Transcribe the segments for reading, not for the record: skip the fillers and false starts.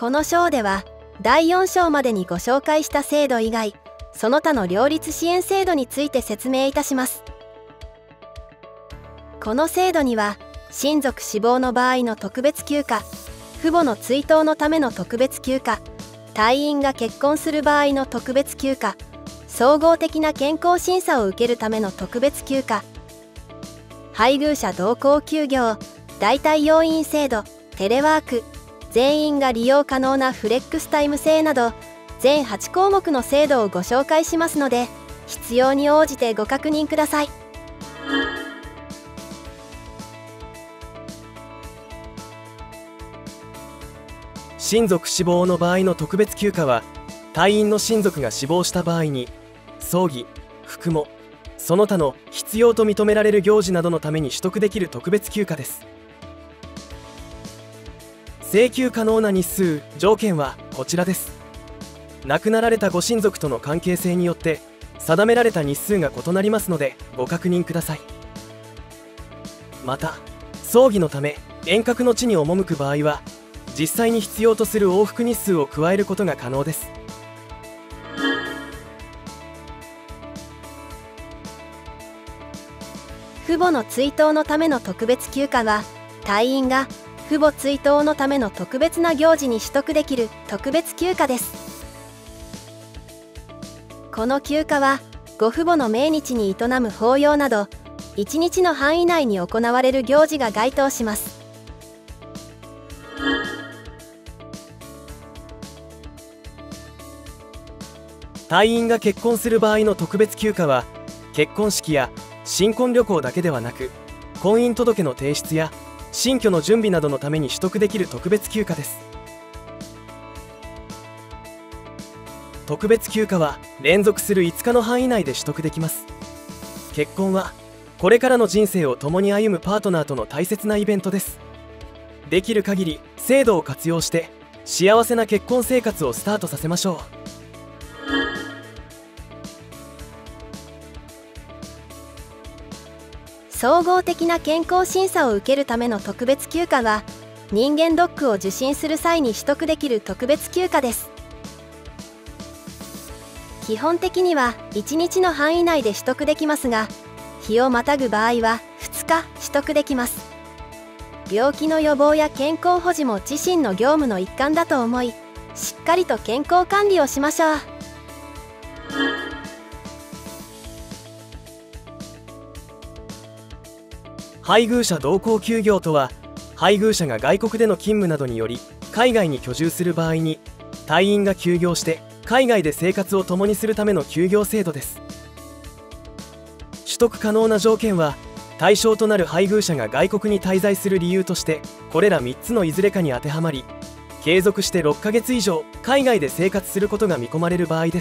この章では第4章までにご紹介した制度以外、その他の両立支援制度について説明いたします。この制度には、親族死亡の場合の特別休暇、父母の追悼のための特別休暇、隊員が結婚する場合の特別休暇、総合的な健康審査を受けるための特別休暇、配偶者同行休業、代替要員制度、テレワーク、全員が利用可能なフレックスタイム制など、全8項目の制度をご紹介しますので、必要に応じてご確認ください。 親族死亡の場合の特別休暇は、隊員の親族が死亡した場合に、葬儀、服喪、その他の必要と認められる行事などのために取得できる特別休暇です。請求可能な日数・条件はこちらです。亡くなられたご親族との関係性によって定められた日数が異なりますのでご確認ください。また、葬儀のため遠隔の地に赴く場合は、実際に必要とする往復日数を加えることが可能です。 父母の追悼のための特別休暇は、隊員が父母追悼のための特別な行事に取得できる特別休暇です。この休暇は、ご父母の命日に営む法要など、1日の範囲内に行われる行事が該当します。 隊員が結婚する場合の特別休暇は、結婚式や新婚旅行だけではなく、婚姻届の提出や新居の準備などのために取得できる特別休暇です。特別休暇は連続する5日の範囲内で取得できます。結婚はこれからの人生を共に歩むパートナーとの大切なイベントです。できる限り制度を活用して幸せな結婚生活をスタートさせましょう。 総合的な健康審査を受けるための特別休暇は、人間ドックを受診する際に取得できる特別休暇です。基本的には1日の範囲内で取得できますが、日をまたぐ場合は2日取得できます。病気の予防や健康保持も自身の業務の一環だと思い、しっかりと健康管理をしましょう。 配偶者同行休業とは、配偶者が外国での勤務などにより海外に居住する場合に、隊員が休業して海外で生活を共にするための休業制度です。取得可能な条件は、対象となる配偶者が外国に滞在する理由としてこれら3つのいずれかに当てはまり、継続して6ヶ月以上海外で生活することが見込まれる場合です。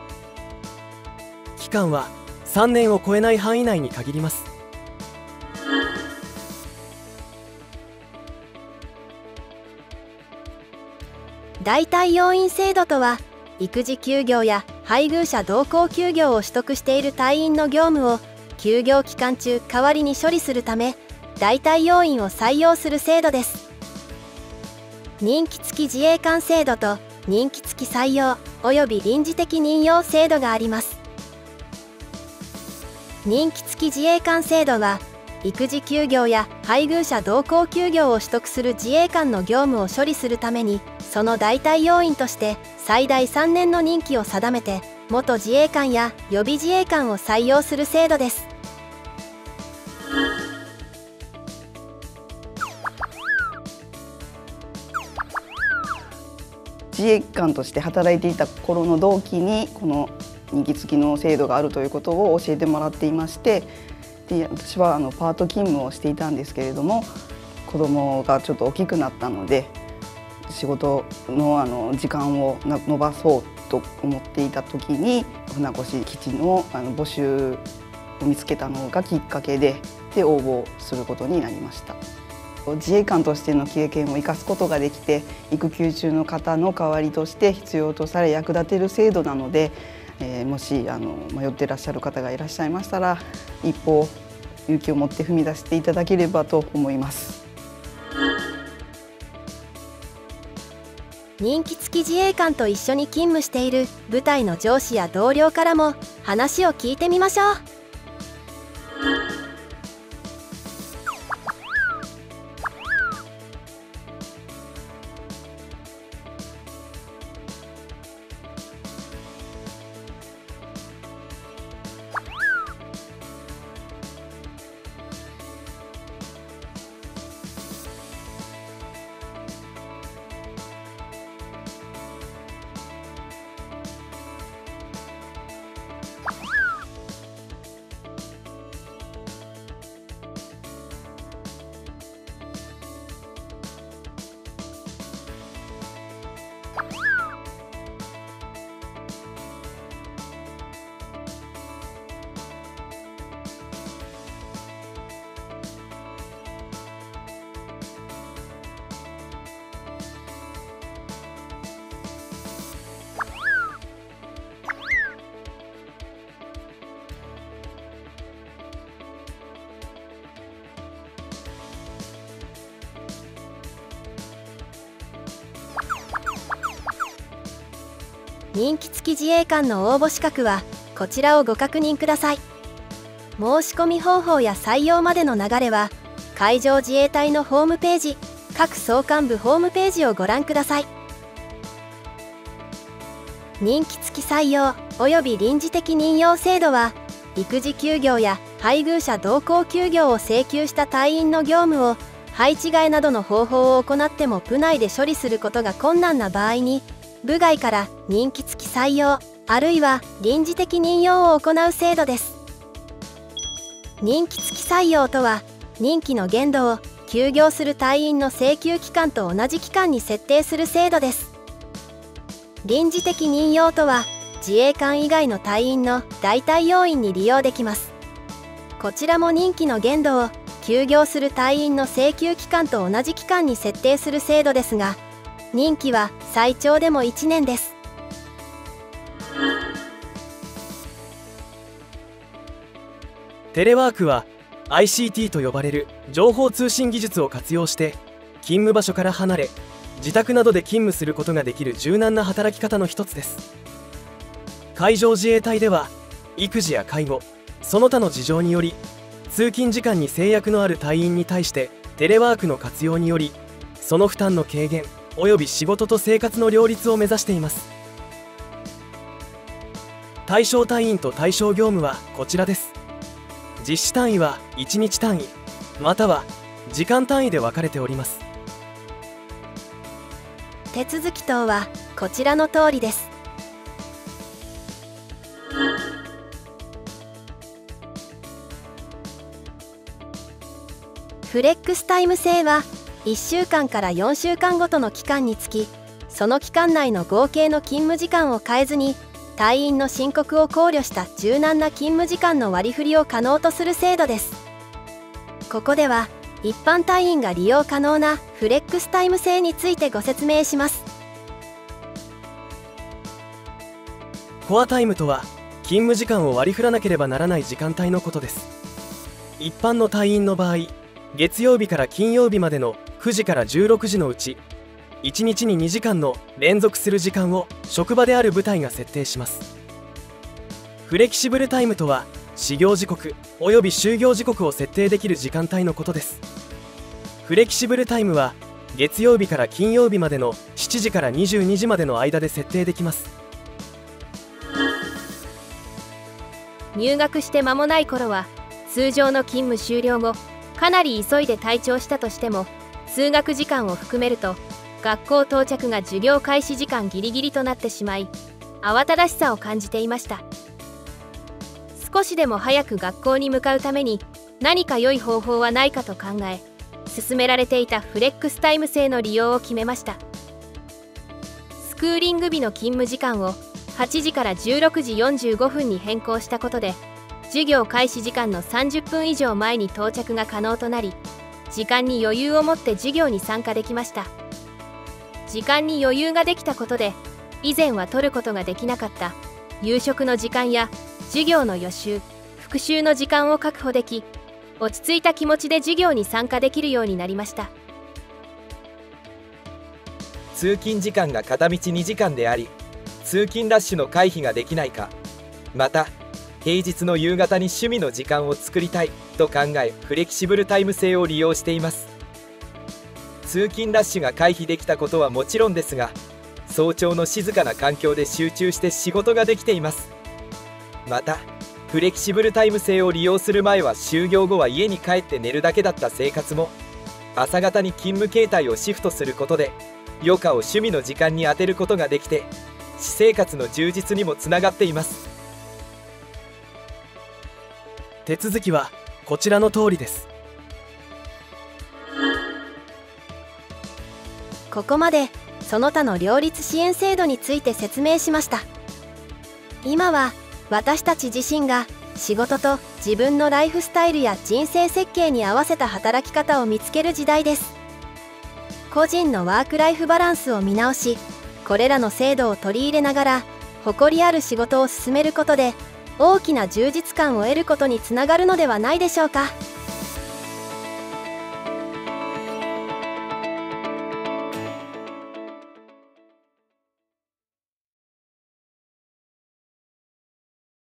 期間は3年を超えない範囲内に限ります。 代替要員制度とは、育児休業や配偶者同行休業を取得している隊員の業務を休業期間中代わりに処理するため、代替要員を採用する制度です。任期付き自衛官制度と任期付き採用及び臨時的任用制度があります。任期付き自衛官制度は、育児休業や配偶者同行休業を取得する自衛官の業務を処理するために、その代替要員として最大3年の任期を定めて、元自衛官や予備自衛官を採用する制度です。 自衛官として働いていた頃の同期にこの任期付きの制度があるということを教えてもらっていまして、で私はパート勤務をしていたんですけれども、子供がちょっと大きくなったので仕事の時間を延ばそうと思っていた時に、船越基地の募集を見つけたのがきっかけで応募することになりました。自衛官としての経験を生かすことができて、育休中の方の代わりとして必要とされ役立てる制度なので、もし迷っていらっしゃる方がいらっしゃいましたら、一歩勇気を持って踏み出していただければと思います。 任期付き自衛官と一緒に勤務している部隊の上司や同僚からも話を聞いてみましょう。任期付き自衛官の応募資格はこちらをご確認ください。申し込み方法や採用までの流れは海上自衛隊のホームページ、各総監部ホームページをご覧ください。任期付き採用及び臨時的任用制度は、育児休業や配偶者同行休業を請求した隊員の業務を配置換えなどの方法を行っても部内で処理することが困難な場合に、部外から任期付き採用あるいは臨時的任用を行う制度です。任期付き採用とは、任期の限度を休業する隊員の請求期間と同じ期間に設定する制度です。臨時的任用とは、自衛官以外の隊員の代替要員に利用できます。こちらも任期の限度を休業する隊員の請求期間と同じ期間に設定する制度ですが、任期は最長でも1年です。 テレワークは ICT と呼ばれる情報通信技術を活用して勤務場所から離れ、自宅などで勤務することができる柔軟な働き方の一つです。海上自衛隊では育児や介護、その他の事情により通勤時間に制約のある隊員に対してテレワークの活用により、その負担の軽減および仕事と生活の両立を目指しています。対象隊員と対象業務はこちらです。実施単位は1日単位または時間単位で分かれております。 手続き等はこちらの通りです。フレックスタイム制は1週間から4週間ごとの期間につき、その期間内の合計の勤務時間を変えずに、隊員の申告を考慮した柔軟な勤務時間の割り振りを可能とする制度です。ここでは一般隊員が利用可能なフレックスタイム制についてご説明します。 コアタイムとは、勤務時間を割り振らなければならない時間帯のことです。一般の隊員の場合、月曜日から金曜日までの9時から16時のうち1日に2時間の連続する時間を職場である部隊が設定します。フレキシブルタイムとは、始業時刻および終業時刻を設定できる時間帯のことです。フレキシブルタイムは月曜日から金曜日までの7時から22時までの間で設定できます。 入学して間もない頃は、通常の勤務終了後かなり急いで退庁したとしても、通学時間を含めると学校到着が授業開始時間ギリギリとなってしまい、慌ただしさを感じていました。少しでも早く学校に向かうために何か良い方法はないかと考え、勧められていたフレックスタイム制の利用を決めました。スクーリング日の勤務時間を8時から16時45分に変更したことで、授業開始時間の30分以上前に到着が可能となり、時間に余裕を持って授業に参加できました。時間に余裕ができたことで、以前は取ることができなかった夕食の時間や授業の予習・復習の時間を確保でき、落ち着いた気持ちで授業に参加できるようになりました。 通勤時間が片道2時間であり、通勤ラッシュの回避ができないか、また平日の夕方に趣味の時間を作りたいと考え、フレキシブルタイム制を利用しています。通勤ラッシュが回避できたことはもちろんですが、早朝の静かな環境で集中して仕事ができています。またフレキシブルタイム制を利用する前は就業後は家に帰って寝るだけだった生活も、朝方に勤務形態をシフトすることで余暇を趣味の時間に充てることができて、私生活の充実にもつながっています。 手続きはこちらの通りです。 ここまでその他の両立支援制度について説明しました。今は私たち自身が仕事と自分のライフスタイルや人生設計に合わせた働き方を見つける時代です。個人のワークライフバランスを見直し、これらの制度を取り入れながら誇りある仕事を進めることで大きな充実感を得ることにつながるのではないでしょうか。